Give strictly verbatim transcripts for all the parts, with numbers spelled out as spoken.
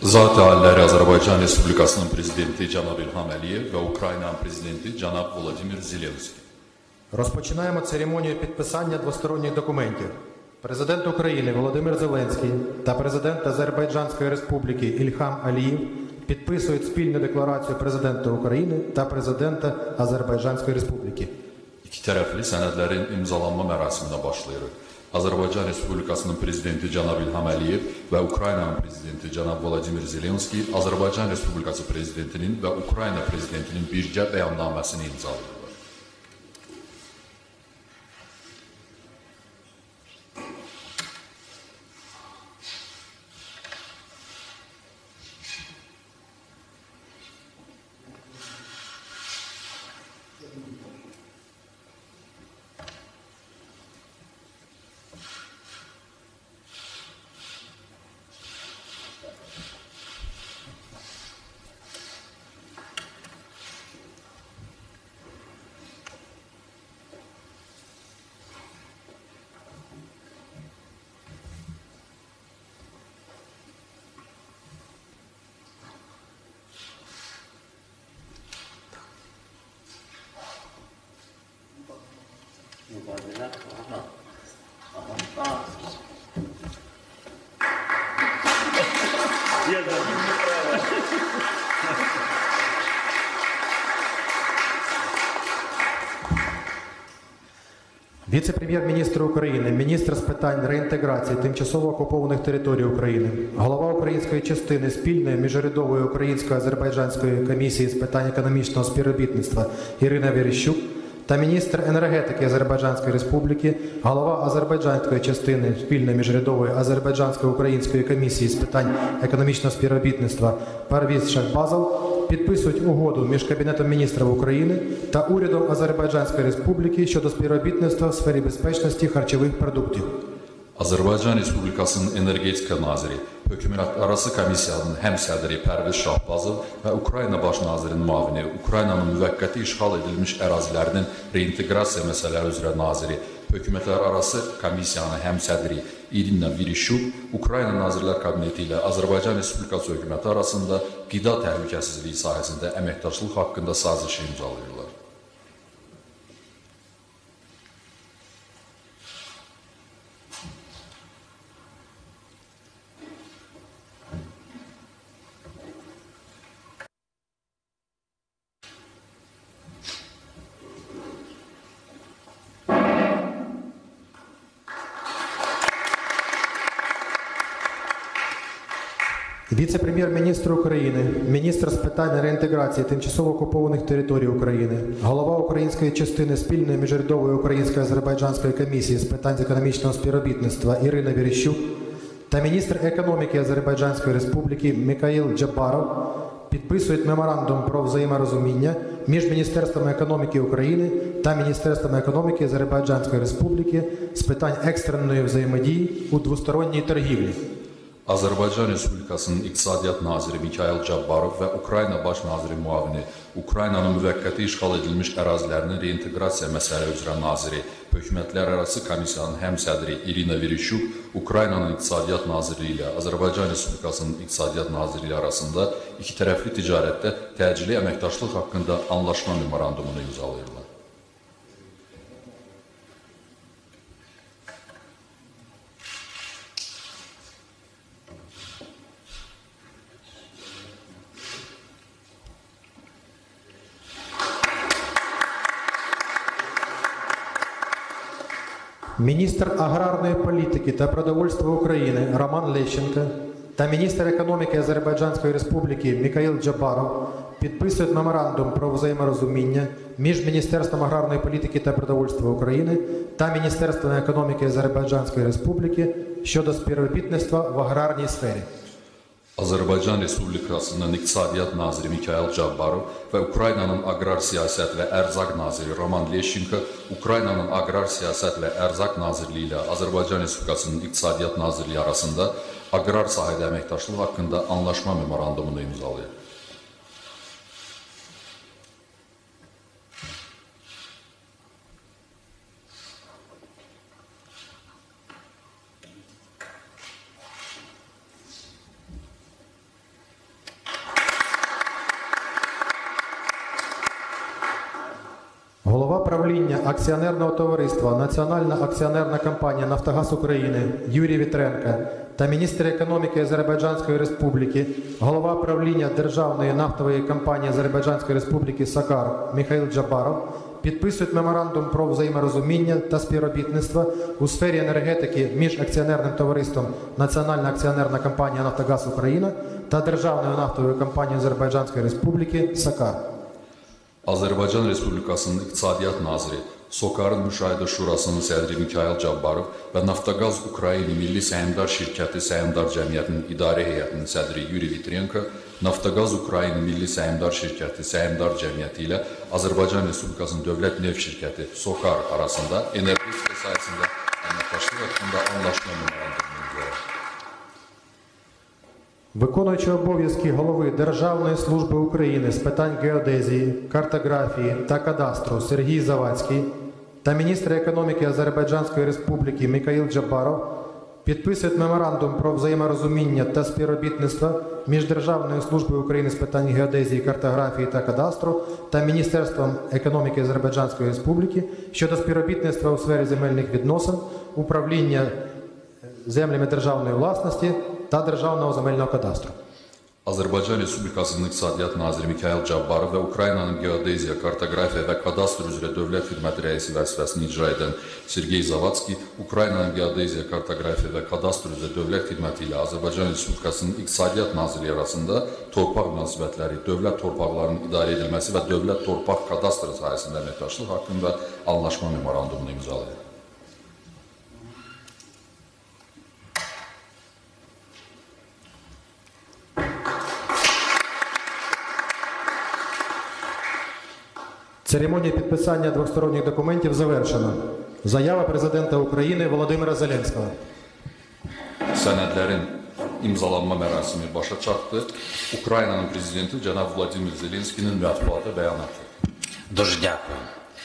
Zat-ı Aliləri Azərbaycan Respublikasının Prezidenti Cənab İlham Əliyev və Ukraynanın Prezidenti Cənab Volodimir Zelenski. Розпочинаємо церемонію підписання двосторонніх документів. Президент України Володимир Зеленський та президент Азербайджанської Республіки Ільхам Алієв підписують спільну декларацію президента України та президента Azərbaycanской Respubliki. İki tərəfli sənədlərin imzalanma mərasiminə başlayırıq. Azərbaycan Respublikasının Prezidenti Cənab İlham Əliyev və Ukraynanın Prezidenti Cənab Volodimir Zelenski Azərbaycan Respublikası Prezidentinin və Ukrayna Prezidentinin birgə bəyannaməsini imzalayırlar. Віце-прем'єр-міністр України, міністр з питань реінтеграції тимчасово окупованих територій України, голова української частини спільної міжурядової українсько-азербайджанської комісії з питань економічного співробітництва Ірина Верещук та міністр енергетики Азербайджанської Республіки, голова азербайджанської частини спільної міжурядової азербайджансько-української комісії з питань економічного співробітництва Парвіз Шахбазов підписують угоду між Кабінетом міністрів України та урядом Азербайджанської Республіки щодо співробітництва в сфері безпечності харчових продуктів. Azərbaycan Respublikasının Energetika Naziri, Hökumətlərarası Komissiyanın həmsədri Pərviz Şahbazov və Ukrayna Baş Nazirinin müavini, Ukraynanın müvəqqəti işğal edilmiş ərazilərinin reinteqrasiya məsələləri üzrə naziri, Hökumətlərarası Komissiyanın həmsədri İrina Verещuk, Ukrayna Nazirlər Kabineti ilə Azərbaycan Respublikası hökuməti arasında qida təhlükəsizliyi sahəsində əməkdaşlıq haqqında sazişi imzalayırlar. Віце-прем'єр-міністр України, міністр з питань реінтеграції тимчасово окупованих територій України, голова української частини спільної міжурядової українсько-азербайджанської комісії з питань економічного співробітництва Ірина Верещук та міністр економіки Азербайджанської Республіки Мікаїл Джабаров підписують меморандум про взаєморозуміння між Міністерством економіки України та Міністерством економіки Азербайджанської Республіки з питань екстреної взаємодії у двосторонній торгівлі. Azərbaycan Respublikasının İqtisadiyyat Naziri Mikayıl Cabbarov və Ukrayna Baş Naziri müavini, Ukraynanın müvəqqəti işğal edilmiş ərazilərinin reinteqrasiya məsələləri üzrə naziri, Hökumətlərarası Komissiyanın həmsədri Irina Verещuk, Ukraynanın İqtisadiyyat Nazirliyi ilə Azərbaycan Respublikasının İqtisadiyyat Nazirliyi arasında iki tərəfli ticarətdə təcili əməkdaşlıq haqqında anlaşma memorandumunu imzalayırlar. Міністр аграрної політики та продовольства України Роман Лещенко та міністр економіки Азербайджанської Республіки Мікаїл Джабаров підписують меморандум про взаєморозуміння між Міністерством аграрної політики та продовольства України та Міністерством економіки Азербайджанської Республіки щодо співробітництва в аграрній сфері. Azərbaycan Respublikasının İqtisadiyyat Naziri Mikayıl Cabbarov və Ukraynanın Aqrar Siyasət və Ərzaq Naziri Roman Lещенко, Ukraynanın Aqrar Siyasət və Ərzaq Nazirliyi ilə Azərbaycan Respublikasının İqtisadiyyat Nazirliyi arasında aqrar sahədə əməkdaşlıq haqqında anlaşma memorandumunu imzalayır. голова правління акціонерного товариства Національна акціонерна компанія «Нафтогаз України» Юрій Вітренко та міністр економіки Азербайджанської Республіки, голова правління Державної нафтової компанії Азербайджанської Республіки «Сокар» Михаїл Джабаров підписують меморандум про взаєморозуміння та співробітництво у сфері енергетики між акціонерним товариством Національна акціонерна компанія «Нафтогаз України» та Державною нафтовою компанією Азербайджанської Республіки «Сокар». Azərbaycan Respublikasının İqtisadiyyat Naziri, SOCAR-ın Müşahidə Şurasının sədri Mikhail Cabbarov və Naftogaz Ukrayna Milli Səhmdar Şirkəti Səhmdar Cəmiyyətinin İdarə Heyətinin sədri Yuri Vitrenko, Naftogaz Ukrayna Milli Səhmdar Şirkəti Səhmdar Cəmiyyəti ilə Azərbaycan Respublikasının Dövlət Neft Şirkəti SOCAR arasında energetika sahəsində əməkdaşlıq haqqında anlaşma memorandumu imzalandı. Виконуючий обов'язки голови Державної служби України з питань геодезії, картографії та кадастру Сергій Завадський та міністр економіки Азербайджанської Республіки Михаїл Джабаров підписують меморандум про взаєморозуміння та співробітництво між Державною службою України з питань геодезії, картографії та кадастру та Міністерством економіки Азербайджанської Республіки щодо співробітництва у сфері земельних відносин, управління землями державної власності та Державного земельного кадастру. Azərbaycan Respublikasının İqtisadiyyat Naziri Mikhail Cabbarov və Ukraynanın Geodeziya, Kartografiya və Kadastr üzrə Dövlət Xidməti Rəisi vəzifəsini icra edən Sergey Zavadski, Ukraynanın Geodeziya, Kartografiya və Kadastr üzrə Dövlət Xidməti ilə Azərbaycan Respublikasının İqtisadiyyat Nazirliyi arasında torpaq münasibətləri, dövlət torpaqlarının idarə edilməsi və dövlət torpaq kadastrı sahəsində əməkdaşlıq haqqında anlaşma memorandumunu imzalayır. Церемонія підписання двосторонніх документів завершена. Заява президента України Володимира Зеленського. Sənədlərin imzalanma mərasimi başa çatdı. Ukraynanın prezidenti cənab Vladimir Zelenskinin mətbuata bəyanatı. Дуже дякую.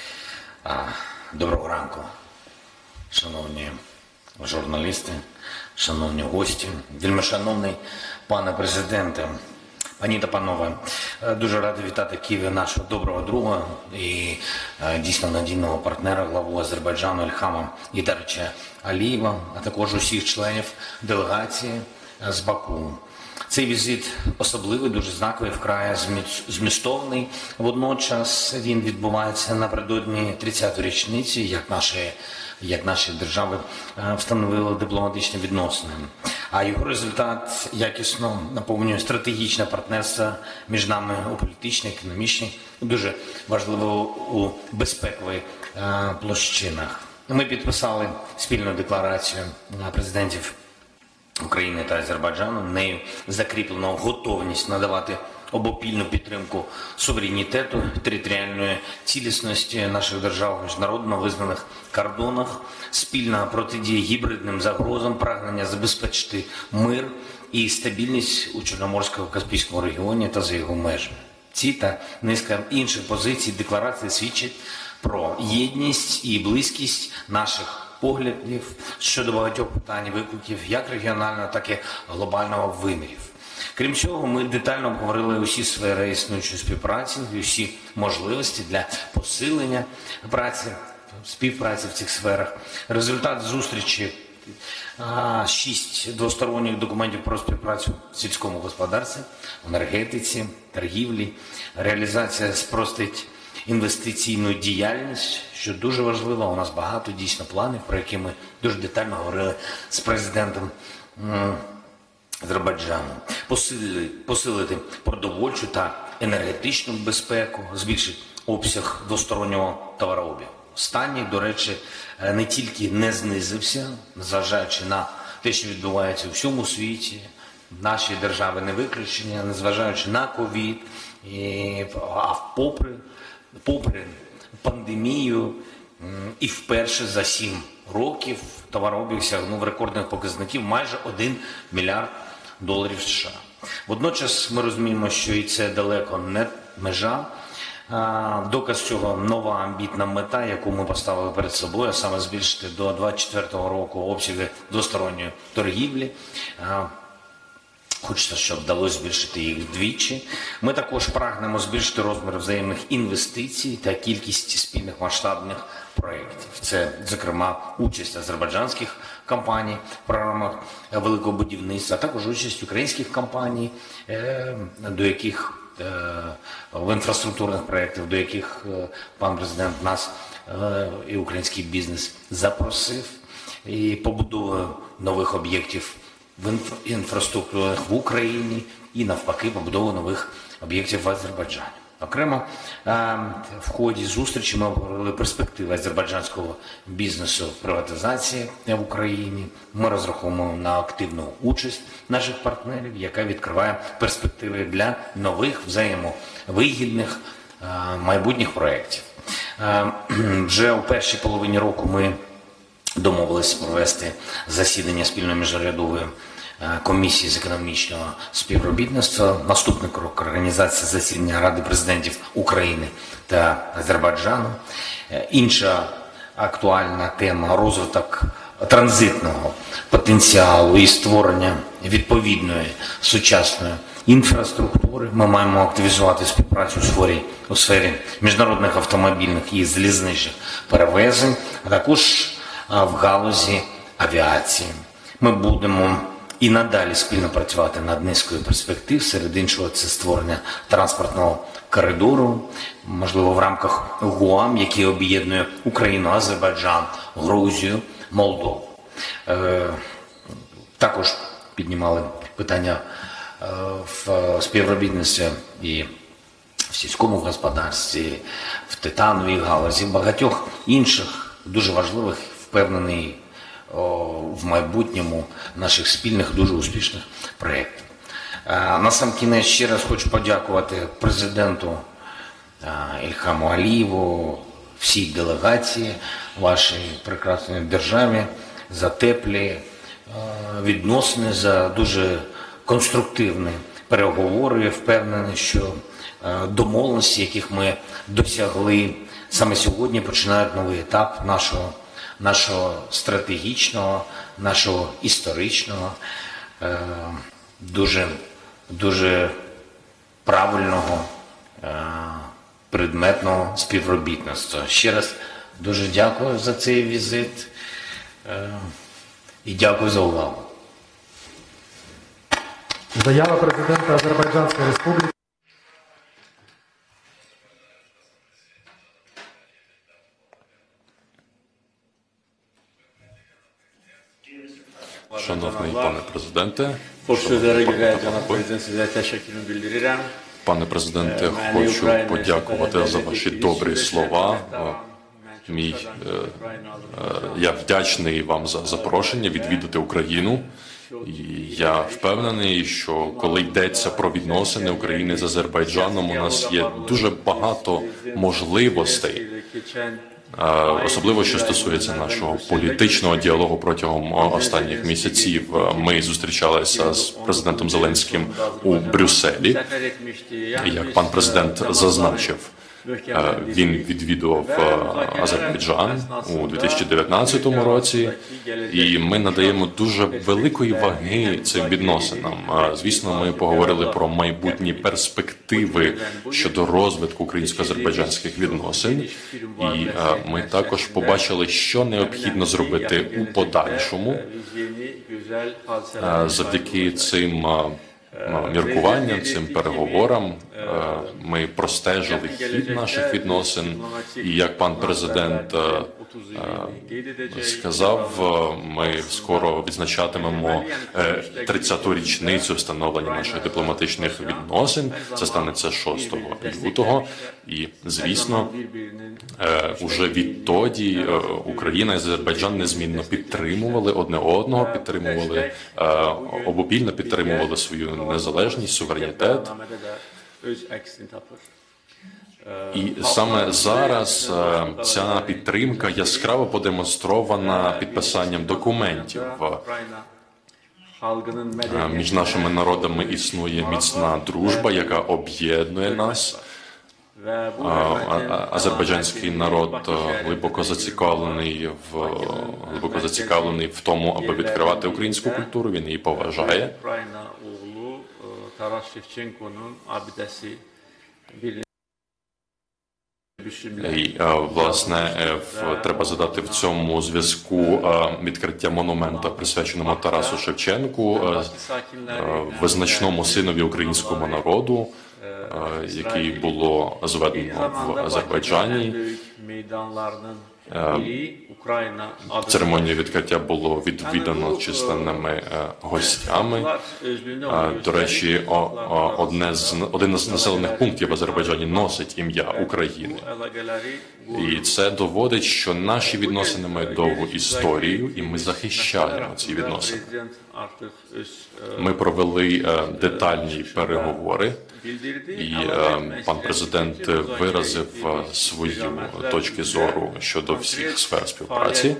Доброго ранку, шановні журналісти, шановні гості, вельмишановний пане президенте, пані та панове, дуже радий вітати в Києві нашого доброго друга і дійсно надійного партнера, главу Азербайджану Ільхама Гейдаровича Алієва, а також усіх членів делегації з Баку. Цей візит особливий, дуже знаковий, вкрай змістовний. Водночас він відбувається напередодні тридцятої річниці, як наші, як наші держави встановили дипломатичні відносини. А його результат якісно наповнює стратегічне партнерство між нами у політичній, економічній, дуже важливо у безпекових площинах. Ми підписали спільну декларацію президентів України та Азербайджану. Нею закріплено готовність надавати обопільну підтримку суверенітету, територіальної цілісності наших держав в міжнародно визнаних кордонах, спільна протидія гібридним загрозам, прагнення забезпечити мир і стабільність у Чорноморсько-Каспійському регіоні та за його межами. Ці та низка інших позицій декларації свідчать про єдність і близькість наших поглядів щодо багатьох питань і викликів як регіонального, так і глобального вимірів. Крім цього, ми детально обговорили усі сфери існуючої співпраці і усі можливості для посилення праці, співпраці в цих сферах. Результат зустрічі – шість двосторонніх документів про співпрацю в сільському господарстві, енергетиці, торгівлі, реалізація спростить інвестиційну діяльність, що дуже важливо. У нас багато дійсно планів, про які ми дуже детально говорили з президентом Азербайджану. Посилити, посилити продовольчу та енергетичну безпеку, збільшити обсяг двостороннього товарообігу. Останній, до речі, не тільки не знизився, незважаючи на те, що відбувається у всьому світі, наші держави не виключення, незважаючи на ковід, і, а попри, попри пандемію і вперше за сім років товарообіг сягнув рекордних показників майже один мільярд доларів США. Водночас ми розуміємо, що і це далеко не межа. Доказ цього нова амбітна мета, яку ми поставили перед собою, а саме збільшити до двадцять четвертого року обсяги двосторонньої торгівлі Хочеться, щоб вдалося збільшити їх вдвічі. Ми також прагнемо збільшити розмір взаємних інвестицій та кількість спільних масштабних проєктів. Це, зокрема, участь азербайджанських компаній в програмах великого будівництва, а також участь українських компаній, до яких в інфраструктурних проєктів, до яких пан президент нас і український бізнес запросив, і побудову нових об'єктів в інфраструктурах в Україні і, навпаки, побудову нових об'єктів в Азербайджані. Окремо, в ході зустрічі ми обговорили перспективи азербайджанського бізнесу в приватизації в Україні. Ми розраховуємо на активну участь наших партнерів, яка відкриває перспективи для нових взаємовигідних майбутніх проєктів. Вже у першій половині року ми домовилися провести засідання спільної міжурядової комісії з економічного співробітництва. Наступний крок – організація засідання Ради президентів України та Азербайджану. Інша актуальна тема – розвиток транзитного потенціалу і створення відповідної сучасної інфраструктури. Ми маємо активізувати співпрацю у сфері, у сфері міжнародних автомобільних і залізничних перевезень, а також в галузі авіації. Ми будемо і надалі спільно працювати над низкою перспектив, серед іншого це створення транспортного коридору, можливо в рамках ГУАМ, який об'єднує Україну, Азербайджан, Грузію, Молдову. Е, також піднімали питання е, в співробітництві і в сільському господарстві, в титановій галузі, в багатьох інших дуже важливих, впевнений в майбутньому наших спільних, дуже успішних проєктів. Насамкінець ще раз хочу подякувати президенту Ільхаму Алієву, всій делегації вашій прекрасній державі за теплі відносини, за дуже конструктивні переговори. Я впевнений, що домовленості, яких ми досягли саме сьогодні, починають новий етап нашого нашого стратегічного, нашого історичного, дуже, дуже правильного, предметного співробітництва. Ще раз дуже дякую за цей візит і дякую за увагу. Заява президента Азербайджанської Республіки. Шановний пане президенте, Hoş sözlere göre Cenab-ı Prezident size teşekkürümü bildiririm. пане президенте, хочу подякувати за ваші добрі слова. Мій, е, е, я вдячний вам за запрошення відвідати Україну. І я впевнений, що коли йдеться про відносини України з Азербайджаном, у нас є дуже багато можливостей, особливо що стосується нашого політичного діалогу протягом останніх місяців. Ми зустрічалися з президентом Зеленським у Брюсселі. Як пан президент зазначив, він відвідував Азербайджан у дві тисячі дев'ятнадцятому році, і ми надаємо дуже великої ваги цим відносинам. Звісно, ми поговорили про майбутні перспективи щодо розвитку українсько-азербайджанських відносин, і ми також побачили, що необхідно зробити у подальшому завдяки цим міркуванням, цим переговорам. Ми простежили хід наших відносин, і як пан президент сказав, ми скоро відзначатимемо тридцяту річницю встановлення наших дипломатичних відносин. Це станеться шостого лютого. І, звісно, уже відтоді Україна і Азербайджан незмінно підтримували одне одного, підтримували, обопільно підтримували свою незалежність, суверенітет. І саме зараз ця підтримка яскраво продемонстрована підписанням документів. Між нашими народами існує міцна дружба, яка об'єднує нас. Азербайджанський народ глибоко зацікавлений в глибоко зацікавлений в тому, аби відкривати українську культуру. Він її поважає. Taras Shevchenko'nun abidesi Birliği І, е, власне, е, в- треба задати в цьому зв'язку е, відкриття монумента, присвяченого Тарасу Шевченку, е, е, визначному синові українського народу, е, який було зведено в Азербайджані. Церемонію відкриття було відвідано численними е, гостями. Е, До речі, о- о- одне з один з населених пунктів в Азербайджані носить ім'я України. І це доводить, що наші відносини мають довгу історію, і ми захищаємо ці відносини. Ми провели е, детальні переговори, і е, пан президент виразив е, свою точки зору щодо всіх сфер співпраці.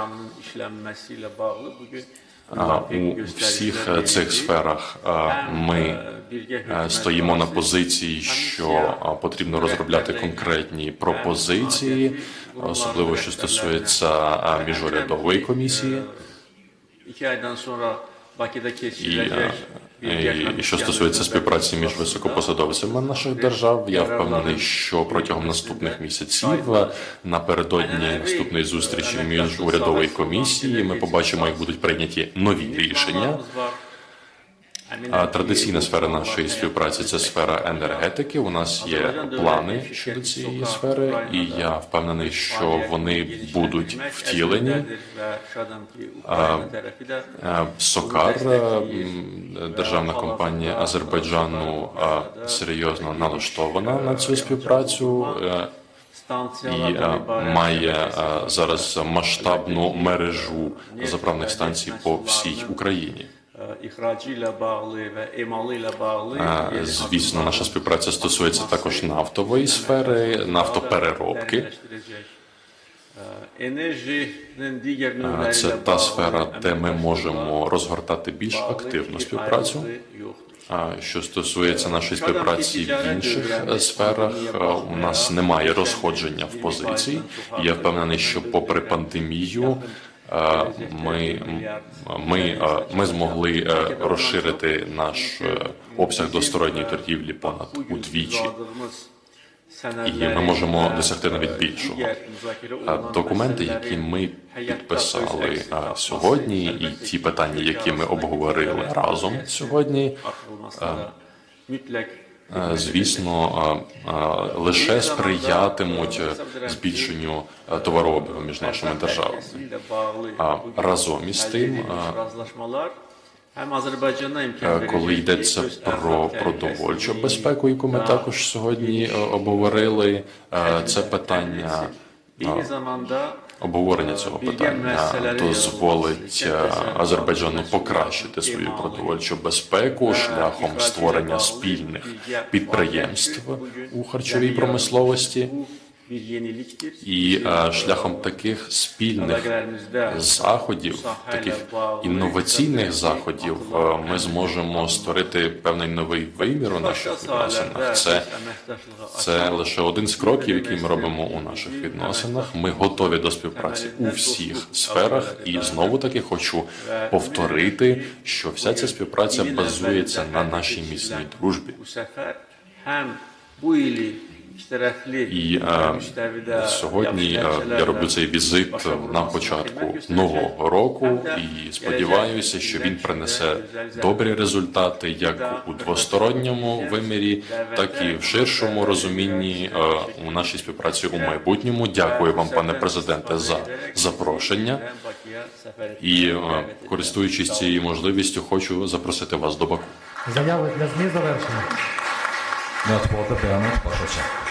А, У всіх е, цих сферах е, ми е, стоїмо на позиції, що е, потрібно розробляти конкретні пропозиції, особливо що стосується е, міжурядової комісії. І, е, і що стосується співпраці між високопосадовцями наших держав, я впевнений, що протягом наступних місяців, е, напередодні наступної зустрічі міжурядової комісії, ми побачимо, як будуть прийняті нові рішення. А традиційна сфера нашої співпраці – це сфера енергетики. У нас є плани щодо цієї сфери, і я впевнений, що вони будуть втілені. А, а, Сокар, м, державна компанія Азербайджану, а, серйозно налаштована на цю співпрацю е, і е, має е, зараз масштабну мережу заправних станцій по всій Україні. Е, Звісно, наша співпраця стосується також нафтової сфери, нафтопереробки. Е, Це та сфера, де ми можемо розгортати більш активну співпрацю. А що стосується нашої співпраці в інших е, сферах, е, у нас немає розходження в позиції. І я впевнений, що попри пандемію е, ми, ми, е, ми змогли е, розширити наш е, обсяг двосторонньої торгівлі понад удвічі. І ми можемо досягти навіть більшого. А документи, які ми підписали а, сьогодні, і ті питання, які ми обговорили разом сьогодні, а, а, звісно, а, а, лише сприятимуть збільшенню а, товарообігу між нашими державами. А разом із тим, а, коли йдеться про продовольчу безпеку, яку ми також сьогодні е, обговорили, е, це питання, е, обговорення цього питання дозволить е, Азербайджану покращити свою продовольчу безпеку шляхом створення спільних підприємств у харчовій промисловості. І а, шляхом таких спільних заходів, таких інноваційних заходів, а, ми зможемо створити певний новий вимір у наших відносинах. Це, це лише один з кроків, який ми робимо у наших відносинах. Ми готові до співпраці у всіх сферах. І знову-таки хочу повторити, що вся ця співпраця базується на нашій міцній дружбі. І е, сьогодні е, я роблю цей візит на початку нового року і сподіваюся, що він принесе добрі результати як у двосторонньому вимірі, так і в ширшому розумінні е, у нашій співпраці у майбутньому. Дякую вам, пане президенте, за запрошення. І е, користуючись цією можливістю, хочу запросити вас до Баку. Заяви для ЗМІ завершені. Mətbuata bəyanat başa çatdı.